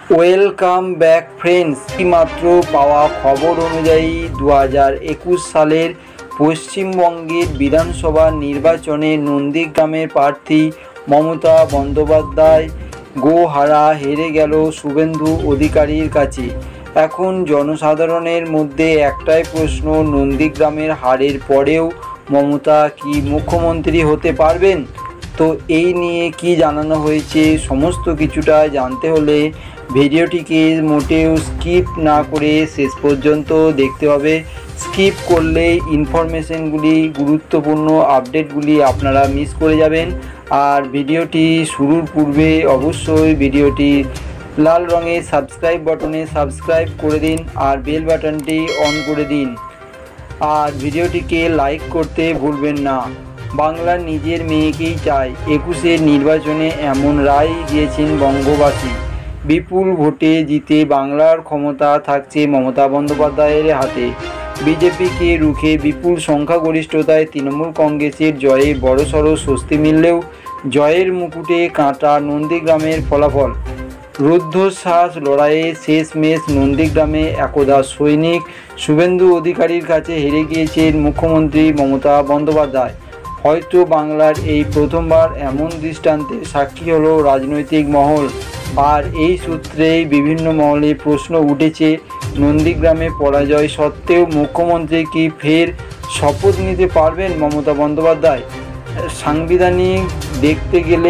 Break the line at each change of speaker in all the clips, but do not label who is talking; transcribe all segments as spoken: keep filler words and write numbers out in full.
Welcome back friends. মাত্র পাওয়া খবর অনুযায়ী দু হাজার একুশ সালের পশ্চিমবঙ্গের বিধানসভা নির্বাচনে নন্দীগ্রামের প্রার্থী মমতা বন্দ্যোপাধ্যায় গোহারা হেরে গেল শুভেন্দু অধিকারীর কাছে। এখন জনসাধারণের মধ্যে একটাই প্রশ্ন, নন্দীগ্রামের হারের পরেও মমতা কি মুখ্যমন্ত্রী হতে পারবেন? তো এই নিয়ে কি জানানো হয়েছে সমস্ত কিছুটা জানতে হলে ভিডিওটিকে মোটেও স্কিপ না করে শেষ পর্যন্ত দেখতে হবে। স্কিপ করলে ইনফরমেশনগুলি, গুরুত্বপূর্ণ আপডেটগুলি আপনারা মিস করে যাবেন। আর ভিডিওটি শুরুর পূর্বে অবশ্যই ভিডিওটি লাল রঙের সাবস্ক্রাইব বাটনে সাবস্ক্রাইব করে দিন আর বেল বাটনটি অন করে দিন। আর ভিডিওটিকে লাইক করতে ভুলবেন না। বাংলার নিজের মেয়েকেই চায়, একুশের নির্বাচনে এমন রায় দিয়েছেন বঙ্গবাসী। বিপুল ভোটে জিতে বাংলার ক্ষমতা থাকছে মমতা বন্দ্যোপাধ্যায়ের হাতে। বিজেপিকে রুখে বিপুল সংখ্যাগরিষ্ঠতায় তৃণমূল কংগ্রেসের জয়ে বড়সড় স্বস্তি মিললেও জয়ের মুকুটে কাঁটা নন্দীগ্রামের ফলাফল। রুদ্ধশ্বাস লড়াইয়ে শেষমেশ নন্দীগ্রামে একদা সৈনিক শুভেন্দু অধিকারীর কাছে হেরে গিয়েছেন মুখ্যমন্ত্রী মমতা বন্দ্যোপাধ্যায়। হয়তো বাংলার এই প্রথমবার এমন দৃষ্টান্তের সাক্ষী হলো রাজনৈতিক মহল। আর এই সূত্রেই বিভিন্ন মহলে প্রশ্ন উঠেছে, নন্দীগ্রামে পরাজয় সত্ত্বেও মুখ্যমন্ত্রী কি ফের শপথ নিতে পারবেন মমতা বন্দ্যোপাধ্যায়? সাংবিধানিক দেখতে গেলে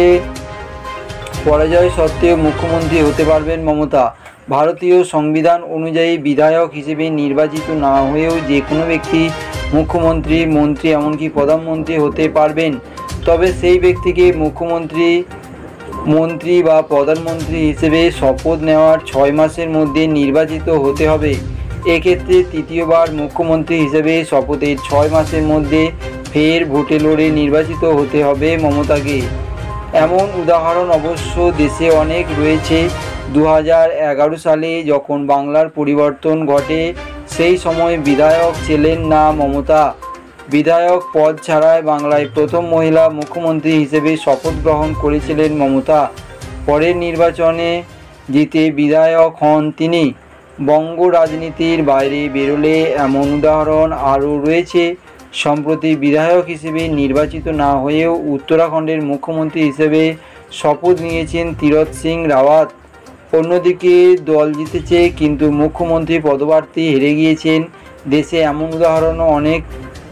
পরাজয় সত্ত্বেও মুখ্যমন্ত্রী হতে পারবেন মমতা। ভারতীয় সংবিধান অনুযায়ী বিধায়ক হিসেবে নির্বাচিত না হয়েও যে কোনো ব্যক্তি মুখ্যমন্ত্রী, মন্ত্রী, এমনকি প্রধানমন্ত্রী হতে পারবেন। তবে সেই ব্যক্তিকে মুখ্যমন্ত্রী, মন্ত্রী বা প্রধানমন্ত্রী হিসেবে শপথ নেওয়ার ছয় মাসের মধ্যে নির্বাচিত হতে হবে। এক্ষেত্রে তৃতীয়বার মুখ্যমন্ত্রী হিসেবে শপথের ছয় মাসের মধ্যে ফের ভোটে লড়ে নির্বাচিত হতে হবে মমতাকে। এমন উদাহরণ অবশ্য দেশে অনেক রয়েছে। দু হাজার এগারো সালে যখন বাংলার পরিবর্তন ঘটে, সেই সময় বিধায়ক ছিলেন না মমতা। বিধায়ক পদ ছাড়াই বাংলায় প্রথম মহিলা মুখ্যমন্ত্রী হিসেবে শপথ গ্রহণ করেছিলেন মমতা। পরের নির্বাচনে জিতে বিধায়ক হন তিনি। বঙ্গ রাজনীতির বাইরে বেরোলে এমন উদাহরণ আরও রয়েছে। সম্প্রতি বিধায়ক হিসেবে নির্বাচিত না হয়েও উত্তরাখণ্ডের মুখ্যমন্ত্রী হিসেবে শপথ নিয়েছেন তীরথ সিং রাওয়াত। অন্যদিকে দল জিতেছে কিন্তু মুখ্যমন্ত্রী পদপ্রার্থী হেরে গিয়েছেন। দেশে এমন উদাহরণও অনেক,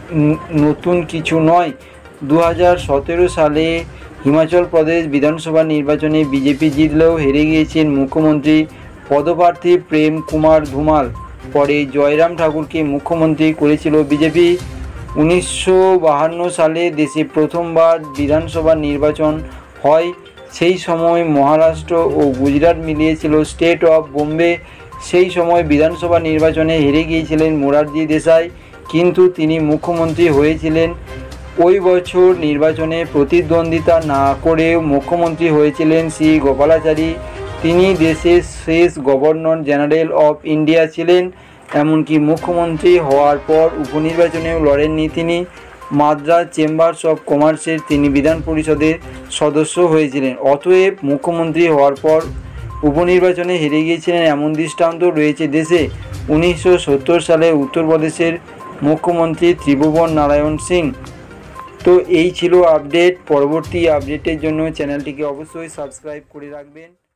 নতুন কিছু নয়। দু হাজার সতেরো সালে হিমাচল প্রদেশ বিধানসভা নির্বাচনে বিজেপি জিতলেও হেরে গিয়েছেন মুখ্যমন্ত্রী পদপ্রার্থী প্রেম কুমার ধুমাল। পরে জয়রাম ঠাকুরকে মুখ্যমন্ত্রী করেছিল বিজেপি। উনিশশো বাহান্ন সালে দেশে প্রথমবার বিধানসভা নির্বাচন হয়। সেই সময় মহারাষ্ট্র ও গুজরাট মিলিয়েছিল স্টেট অফ বোম্বে। সেই সময় বিধানসভা নির্বাচনে হেরে গিয়েছিলেন মোরারজি দেশাই, কিন্তু তিনি মুখ্যমন্ত্রী হয়েছিলেন। ওই বছর নির্বাচনে প্রতিদ্বন্দ্বিতা না করেও মুখ্যমন্ত্রী হয়েছিলেন সি গোপালাচারী। তিনি দেশের শেষ গভর্নর জেনারেল অফ ইন্ডিয়া ছিলেন। এমনকি মুখ্যমন্ত্রী হওয়ার পর উপনির্বাচনেও লড়েননি তিনি। মাদ্রাজ চেম্বার্স অফ কমার্সের তিনি বিধান পরিষদের সদস্য হয়েছিলেন। অতএব মুখ্যমন্ত্রী হওয়ার পর উপনির্বাচনে হেরে গিয়েছিলেন এমন দৃষ্টান্ত রয়েছে দেশে। উনিশশো সত্তর সালে উত্তরপ্রদেশের মুখ্যমন্ত্রী ত্রিভুবন নারায়ণ সিং। তো এই ছিল আপডেট। পরবর্তী আপডেটের জন্য চ্যানেলটিকে অবশ্যই সাবস্ক্রাইব করে রাখবেন।